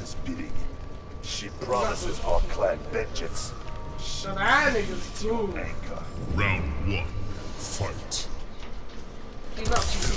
Marika's bidding. She promises our clan vengeance. Shenanigans, too. Anger. Round one. Fight. He's not cheating.